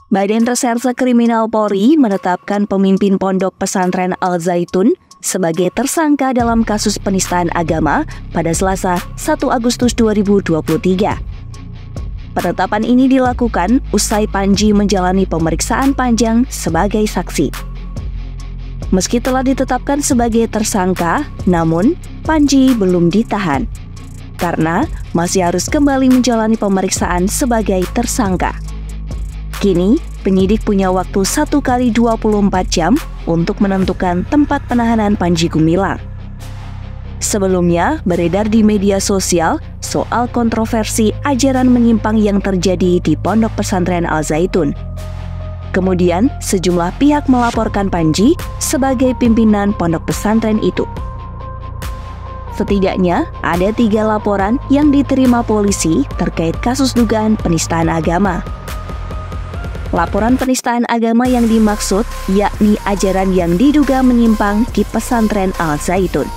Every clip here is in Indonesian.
Badan Reserse Kriminal Polri menetapkan pemimpin Pondok Pesantren Al Zaitun sebagai tersangka dalam kasus penistaan agama pada Selasa 1 Agustus 2023. Penetapan ini dilakukan usai Panji menjalani pemeriksaan panjang sebagai saksi. Meski telah ditetapkan sebagai tersangka, namun Panji belum ditahan karena masih harus kembali menjalani pemeriksaan sebagai tersangka. Kini, penyidik punya waktu 1 kali 24 jam untuk menentukan tempat penahanan Panji Gumilang. Sebelumnya, beredar di media sosial soal kontroversi ajaran menyimpang yang terjadi di Pondok Pesantren Al Zaitun. Kemudian, sejumlah pihak melaporkan Panji sebagai pimpinan pondok pesantren itu. Setidaknya, ada 3 laporan yang diterima polisi terkait kasus dugaan penistaan agama. Laporan penistaan agama yang dimaksud yakni ajaran yang diduga menyimpang di pesantren Al Zaitun.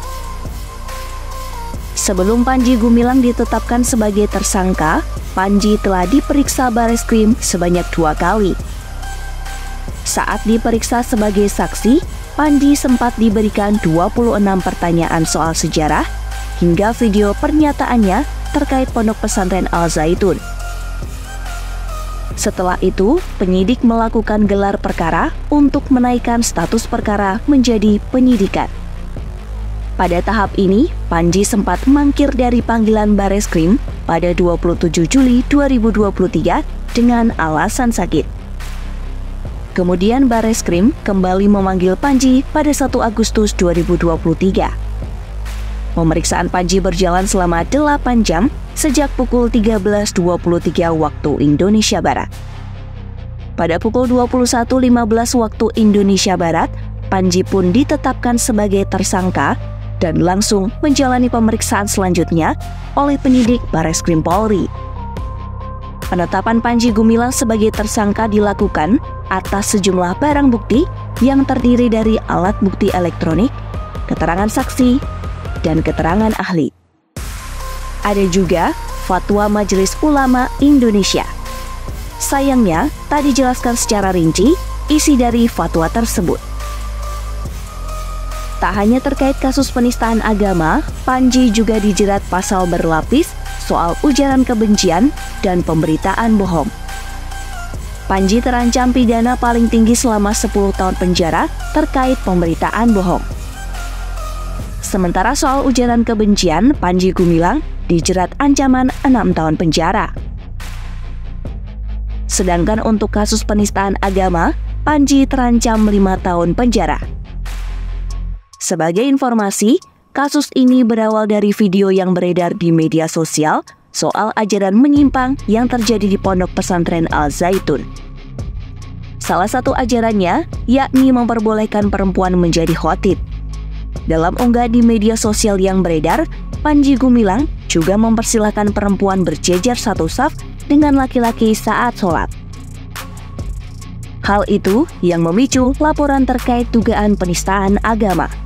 Sebelum Panji Gumilang ditetapkan sebagai tersangka, Panji telah diperiksa Bareskrim sebanyak 2 kali. Saat diperiksa sebagai saksi, Panji sempat diberikan 26 pertanyaan soal sejarah hingga video pernyataannya terkait Pondok Pesantren Al Zaitun. Setelah itu, penyidik melakukan gelar perkara untuk menaikkan status perkara menjadi penyidikan. Pada tahap ini, Panji sempat mangkir dari panggilan Bareskrim pada 27 Juli 2023 dengan alasan sakit. Kemudian Bareskrim kembali memanggil Panji pada 1 Agustus 2023. Pemeriksaan Panji berjalan selama 8 jam sejak pukul 13.23 waktu Indonesia Barat. Pada pukul 21.15 waktu Indonesia Barat, Panji pun ditetapkan sebagai tersangka dan langsung menjalani pemeriksaan selanjutnya oleh penyidik Bareskrim Polri. Penetapan Panji Gumilang sebagai tersangka dilakukan atas sejumlah barang bukti yang terdiri dari alat bukti elektronik, keterangan saksi, dan keterangan ahli. Ada juga Fatwa Majelis Ulama Indonesia. Sayangnya, tak dijelaskan secara rinci isi dari fatwa tersebut. Tak hanya terkait kasus penistaan agama, Panji juga dijerat pasal berlapis soal ujaran kebencian dan pemberitaan bohong. Panji terancam pidana paling tinggi selama 10 tahun penjara terkait pemberitaan bohong. Sementara soal ujaran kebencian, Panji Gumilang dijerat ancaman 6 tahun penjara. Sedangkan untuk kasus penistaan agama, Panji terancam 5 tahun penjara. Sebagai informasi, kasus ini berawal dari video yang beredar di media sosial soal ajaran menyimpang yang terjadi di Pondok Pesantren Al Zaitun. Salah satu ajarannya yakni memperbolehkan perempuan menjadi khotib. Dalam unggahan di media sosial yang beredar, Panji Gumilang juga mempersilahkan perempuan berjejer satu saf dengan laki-laki saat sholat. Hal itu yang memicu laporan terkait dugaan penistaan agama.